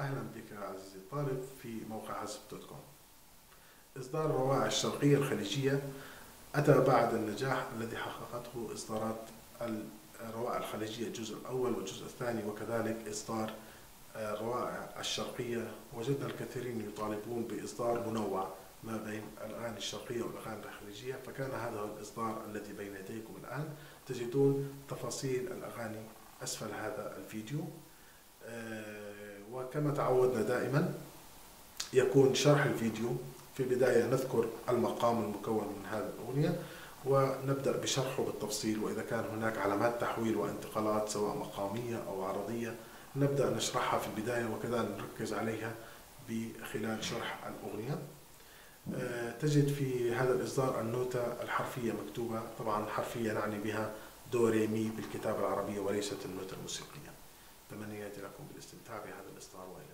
أهلا بك عزيزي الطالب في موقع حاسب دوت كوم. إصدار الروائع الشرقية الخليجية أتى بعد النجاح الذي حققته إصدارات الروائع الخليجية الجزء الأول والجزء الثاني، وكذلك إصدار الروائع الشرقية. وجدنا الكثيرين يطالبون بإصدار منوع ما بين الأغاني الشرقية والأغاني الخليجية، فكان هذا هو الإصدار الذي بين يديكم الآن. تجدون تفاصيل الأغاني أسفل هذا الفيديو. وكما تعودنا دائما يكون شرح الفيديو في البداية، نذكر المقام المكون من هذه الأغنية ونبدأ بشرحه بالتفصيل، وإذا كان هناك علامات تحويل وانتقالات سواء مقامية أو عرضية نبدأ نشرحها في البداية، وكذا نركز عليها خلال شرح الأغنية. تجد في هذا الإصدار النوتة الحرفية مكتوبة، طبعا حرفية نعني بها دو ري مي بالكتابة العربية وليست النوتة الموسيقية. تمنياتي لكم بالاستمتاع بهذا الإصدار وإلى